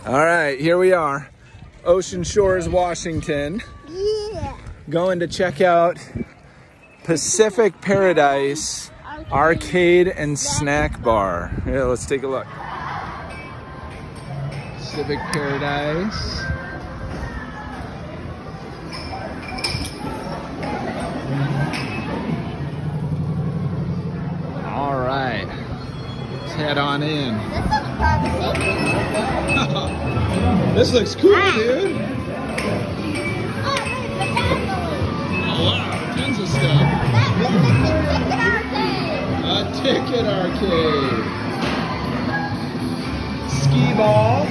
All right, here we are. Ocean Shores, Washington. Yeah. Going to check out Pacific Paradise Arcade and Snack Bar. Here, let's take a look. Pacific Paradise. All right, let's head on in. This looks cool, dude. Oh wow, tons of stuff. A ticket arcade. Ski balls.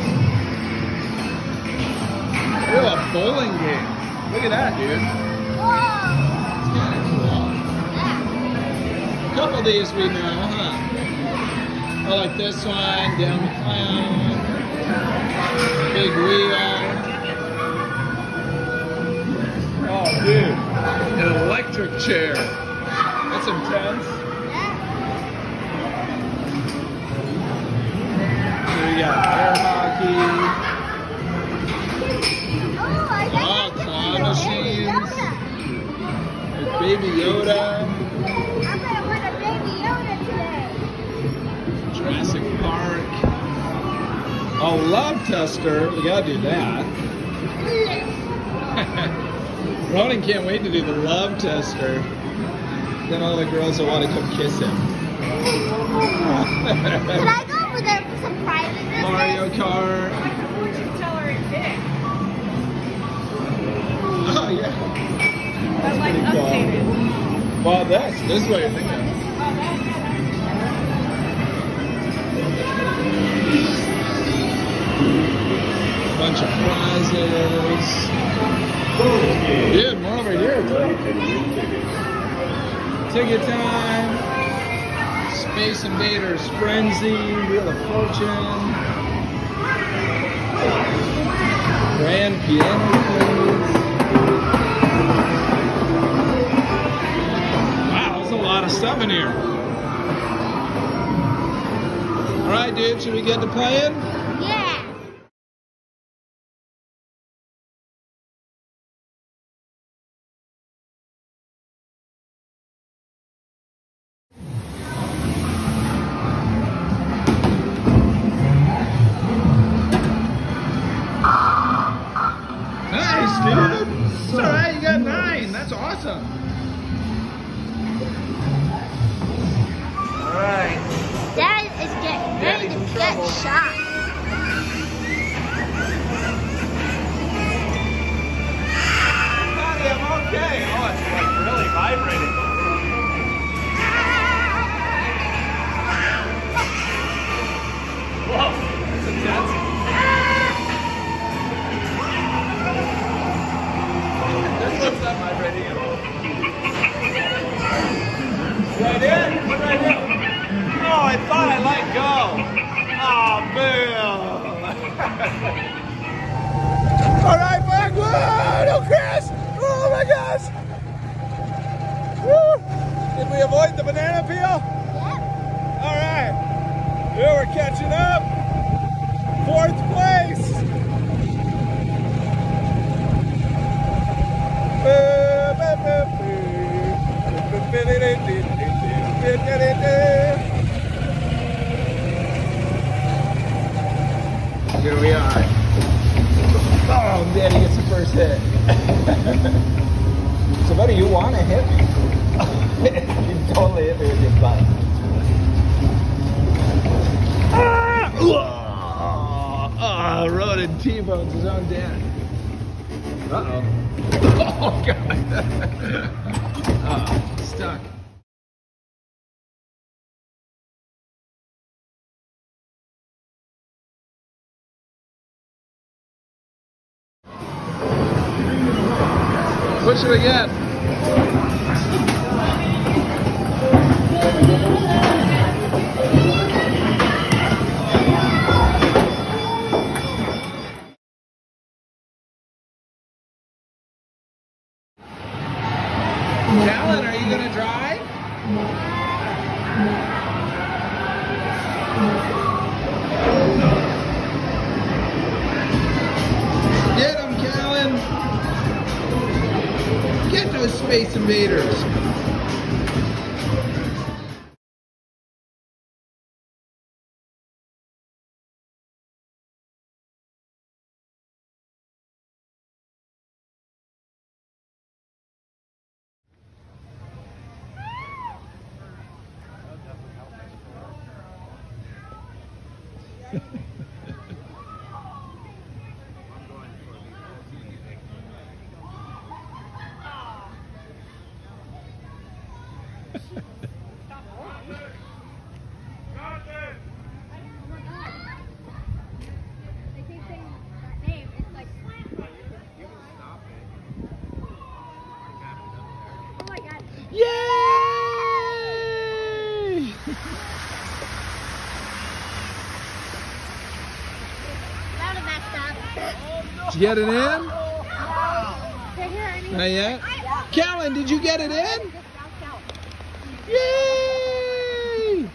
Ooh, a bowling game. Look at that, dude. It's kind of cool. A couple of these we know, huh? I like this one, down the clown. Big wheel. Oh, dude. An electric chair. That's intense. So we got air hockey. Oh, claw machines. There's Baby Yoda. I'm gonna want a Baby Yoda today. Jurassic Park. Oh, Love Tester. We gotta do that. Ronan can't wait to do the Love Tester. Then all the girls will want to come kiss him. Can I go over there for some prizes? Mario Kart. Oh yeah. But like Pretty cool. updated. Well, this is what you're thinking. Bunch of prizes. Dude, more over here, bro. Ticket time. Space Invaders Frenzy. Wheel of Fortune. Grand piano keys. Wow, there's a lot of stuff in here. All right, dude, should we get to playing? Yeah. Nice, dude. It's all right, you got 9. That's awesome. All right. Dad is getting ready to get shot. Honey, I'm okay. Oh, it's like really vibrating. Whoa, that's intense. What's that vibrating at all? Right in? What did I do? Oh, I thought I let go. Oh, man. All right, Blackwood. Oh, Chris. Oh, my gosh. Woo. Did we avoid the banana peel? Yep. All right. Yeah, we're catching up. 4th place. Here we are. Oh, Daddy gets the first hit. So, buddy, you want to hit me? You totally hit me with your butt. Ah! Ronan T-bones his own dad. Uh-oh. Oh, God. Oh, stuck. What should we get? Talon, are you gonna drive? Space Invaders. Yay! Did you get it in? Not yet? Callan, did you get it in? Yay!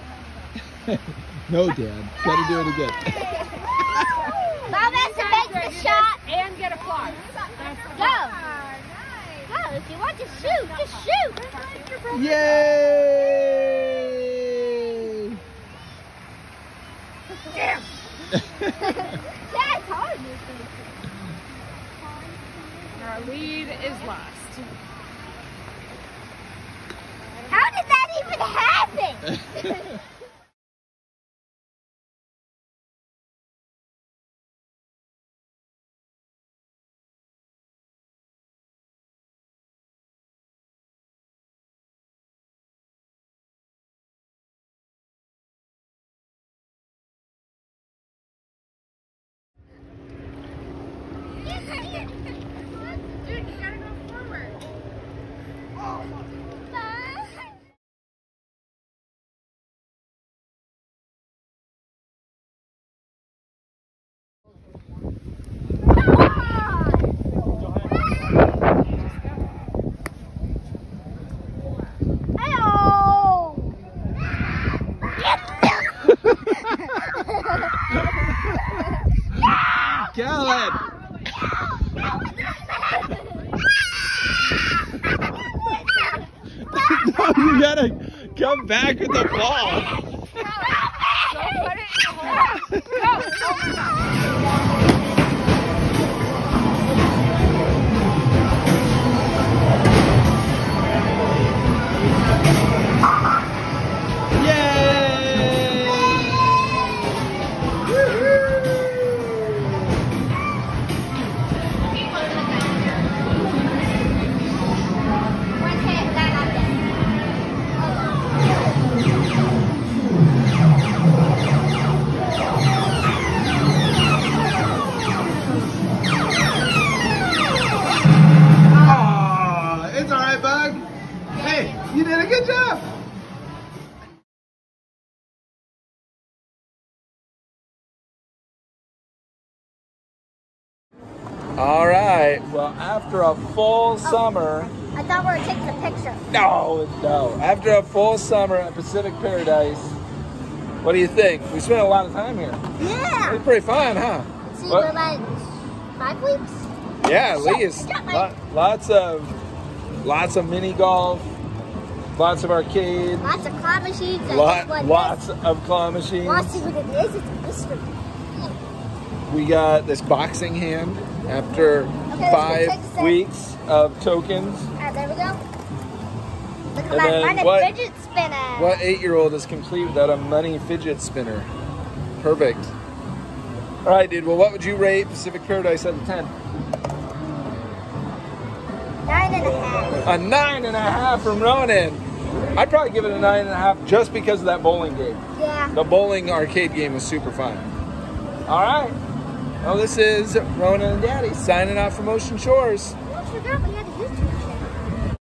No, Dad. Gotta do it again. Mom has to make the shot. And get a flag. Go. Go. If you want to shoot, just shoot. Yay! Damn. That's hard. Our lead is lost. How did that even happen? Dude, you gotta go forward. Callan! No, you gotta come back with the ball. Don't put it in the hole. Go. It's all right, Bug. Hey, you did a good job. All right. Well, after a full summer. I thought we were taking a picture. No. After a full summer at Pacific Paradise, what do you think? We spent a lot of time here. Yeah. It was pretty fun, huh? See, What? we're about 5 weeks. Yeah, at least. Lots of mini golf, lots of arcade, Lots of claw machines. lots of claw machines. Want to see what it is? It's a mystery. We got this boxing hand after Okay, 5 weeks of tokens. Alright, there we go. Look at And my then money what- fidget spinner. What 8-year-old is complete without a money fidget spinner? Perfect. All right, dude. Well, what would you rate Pacific Paradise out of 10? 9.5. A 9.5 from Ronan. I'd probably give it a 9.5 just because of that bowling game. Yeah. The bowling arcade game was super fun. All right. Well, this is Ronan and Daddy signing off from Ocean Shores.